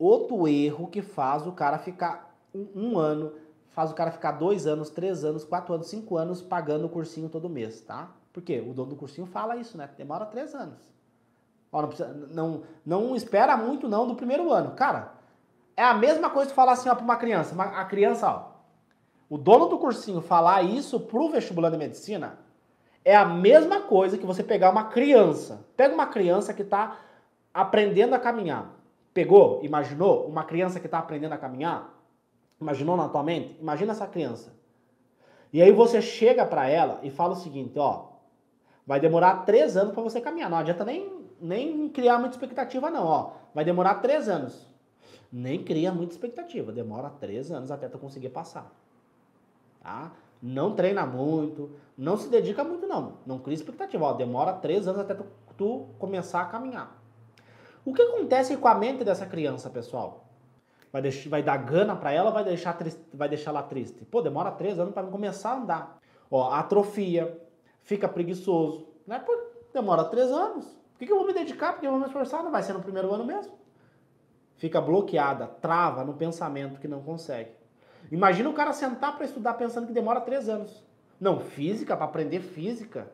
outro erro que faz o cara ficar um ano, faz o cara ficar 2 anos, 3 anos, 4 anos, 5 anos pagando o cursinho todo mês, tá? Por quê? O dono do cursinho fala isso, né? Demora 3 anos. Ó, não espera muito não do primeiro ano. Cara, é a mesma coisa que falar assim, ó, pra uma criança. A criança, ó, o dono do cursinho falar isso pro vestibulando de medicina é a mesma coisa que você pegar uma criança. Pega uma criança que tá aprendendo a caminhar. Pegou? Imaginou? Uma criança que tá aprendendo a caminhar? Imaginou na tua mente? Imagina essa criança. E aí você chega pra ela e fala o seguinte, ó, vai demorar 3 anos pra você caminhar. Não adianta nem criar muita expectativa não, ó. Vai demorar 3 anos. Nem cria muita expectativa. Demora 3 anos até tu conseguir passar. Tá? Não treina muito, não se dedica muito não. Não cria expectativa. Ó, demora 3 anos até tu começar a caminhar. O que acontece com a mente dessa criança, pessoal? Vai dar gana pra ela ou vai deixar ela triste? Pô, demora 3 anos pra começar a andar. Ó, atrofia, fica preguiçoso. Né? Pô, demora 3 anos. Por que eu vou me dedicar? Porque eu vou me esforçar? Não vai ser no primeiro ano mesmo. Fica bloqueada, trava no pensamento que não consegue. Imagina o cara sentar para estudar pensando que demora 3 anos. Não, física, para aprender física.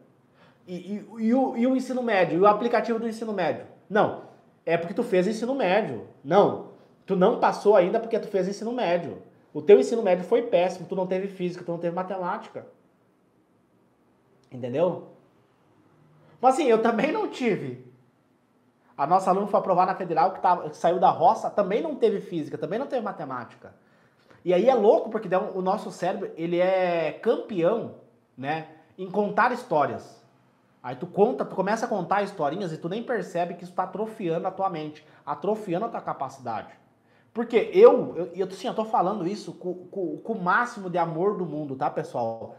E o ensino médio? E o aplicativo do ensino médio? Não, é porque tu fez ensino médio. Não, tu não passou ainda porque tu fez ensino médio. O teu ensino médio foi péssimo, tu não teve física, tu não teve matemática. Entendeu? Mas assim, eu também não tive. A nossa aluna foi aprovada na federal, que saiu da roça, também não teve física, também não teve matemática. E aí é louco, porque o nosso cérebro, ele é campeão, né, em contar histórias. Aí tu começa a contar historinhas e tu nem percebe que isso está atrofiando a tua mente, atrofiando a tua capacidade. Porque assim, eu tô falando isso com o máximo de amor do mundo, tá, pessoal?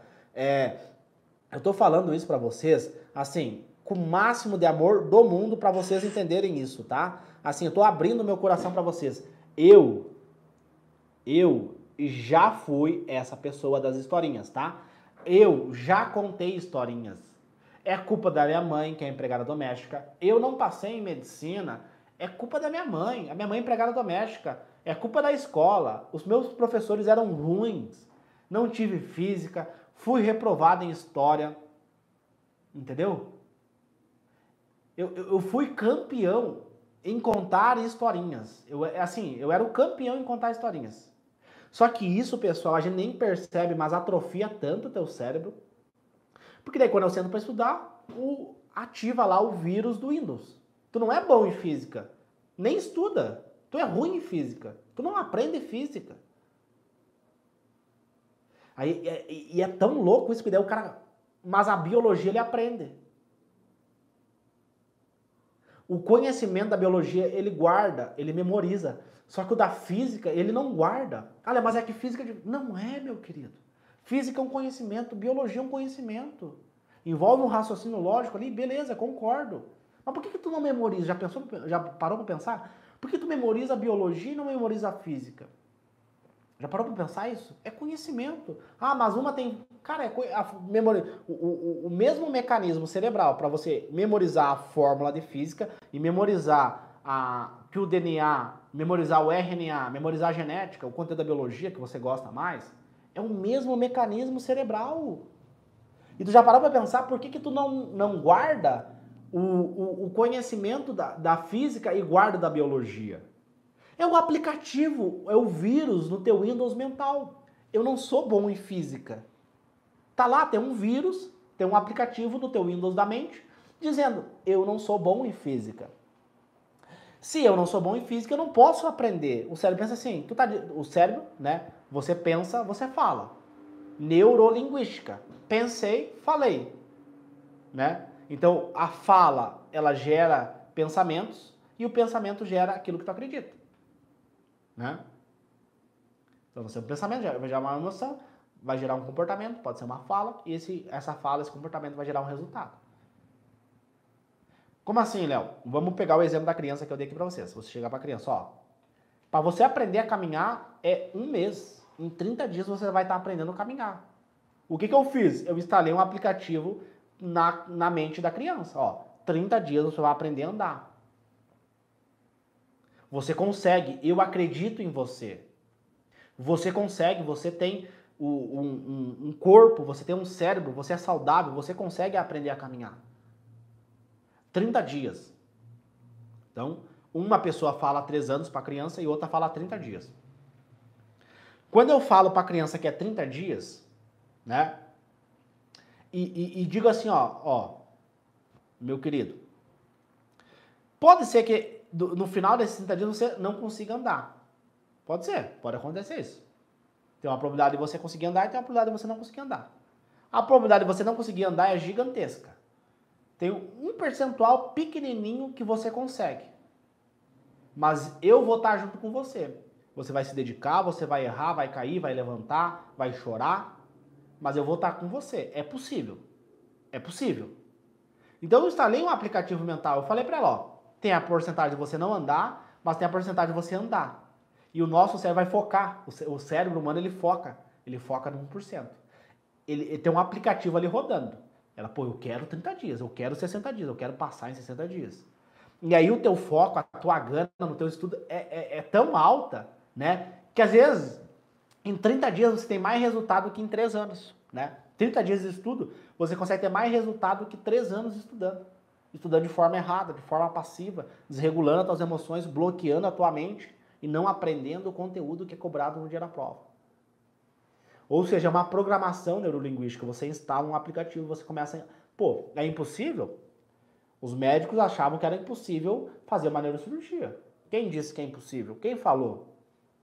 Eu tô falando isso pra vocês, assim, com o máximo de amor do mundo pra vocês entenderem isso, tá? Assim, eu tô abrindo meu coração pra vocês. Eu já fui essa pessoa das historinhas, tá? Eu já contei historinhas. É culpa da minha mãe, que é empregada doméstica. Eu não passei em medicina, é culpa da minha mãe. A minha mãe é empregada doméstica. É culpa da escola. Os meus professores eram ruins. Não tive física, fui reprovado em história. Entendeu? Eu fui campeão em contar historinhas. Eu era o campeão em contar historinhas. Só que isso, pessoal, a gente nem percebe, mas atrofia tanto o teu cérebro. Porque daí quando eu sento para estudar, ativa lá o vírus do Windows. Tu não é bom em física, nem estuda. Tu é ruim em física. Tu não aprende física. E é tão louco isso que daí o cara... Mas a biologia ele aprende. O conhecimento da biologia ele guarda, ele memoriza. Só que o da física ele não guarda. Olha, mas é que física... Não é, meu querido. Física é um conhecimento, biologia é um conhecimento. Envolve um raciocínio lógico ali, beleza, concordo. Mas por que tu não memoriza? Já parou para pensar? Por que tu memoriza a biologia e não memoriza a física? Já parou para pensar isso? É conhecimento. Ah, mas uma tem... Cara, o mesmo mecanismo cerebral para você memorizar a fórmula de física e memorizar que o DNA, memorizar o RNA, memorizar a genética, o conteúdo da biologia que você gosta mais, é o mesmo mecanismo cerebral. E tu já parou para pensar por que tu não guarda o conhecimento da física e guarda da biologia? É o aplicativo, é o vírus no teu Windows mental. Eu não sou bom em física. Tá lá, tem um vírus, tem um aplicativo no teu Windows da mente, dizendo, eu não sou bom em física. Se eu não sou bom em física, eu não posso aprender. O cérebro pensa assim, o cérebro, né? Você pensa, você fala. Neurolinguística. Pensei, falei. Né? Então, a fala, ela gera pensamentos e o pensamento gera aquilo que tu acredita. Né? Então, você é um pensamento, vai gerar uma emoção, vai gerar um comportamento, pode ser uma fala, e essa fala, esse comportamento vai gerar um resultado. Como assim, Léo? Vamos pegar o exemplo da criança que eu dei aqui pra vocês. Se você chegar pra criança, ó, pra você aprender a caminhar é 1 mês. Em 30 dias você vai estar aprendendo a caminhar. O que eu fiz? Eu instalei um aplicativo na mente da criança. Ó, 30 dias você vai aprender a andar. Você consegue, eu acredito em você. Você consegue, você tem um corpo, você tem um cérebro, você é saudável, você consegue aprender a caminhar. 30 dias. Então, uma pessoa fala 3 anos para a criança e outra fala 30 dias. Quando eu falo para a criança que é 30 dias, né? E digo assim, ó, meu querido, pode ser que no final desses 30 dias você não consiga andar. Pode ser, pode acontecer isso. Tem uma probabilidade de você conseguir andar e tem uma probabilidade de você não conseguir andar. A probabilidade de você não conseguir andar é gigantesca. Tem um percentual pequenininho que você consegue. Mas eu vou estar junto com você. Você vai se dedicar, você vai errar, vai cair, vai levantar, vai chorar. Mas eu vou estar com você. É possível. É possível. Então eu instalei um aplicativo mental. Eu falei para ela, ó, tem a porcentagem de você não andar, mas tem a porcentagem de você andar. E o nosso cérebro vai focar. O cérebro humano, ele foca. Ele foca no 1%. Ele tem um aplicativo ali rodando. Ela, pô, eu quero 30 dias, eu quero 60 dias, eu quero passar em 60 dias. E aí o teu foco, a tua gana no teu estudo é tão alta, né? Que às vezes, em 30 dias você tem mais resultado que em 3 anos, né? 30 dias de estudo, você consegue ter mais resultado que 3 anos estudando. Estudando de forma errada, de forma passiva, desregulando as tuas emoções, bloqueando a tua mente e não aprendendo o conteúdo que é cobrado no dia da prova. Ou seja, é uma programação neurolinguística. Você instala um aplicativo, você começa a... Pô, é impossível? Os médicos achavam que era impossível fazer uma neurocirurgia. Quem disse que é impossível? Quem falou?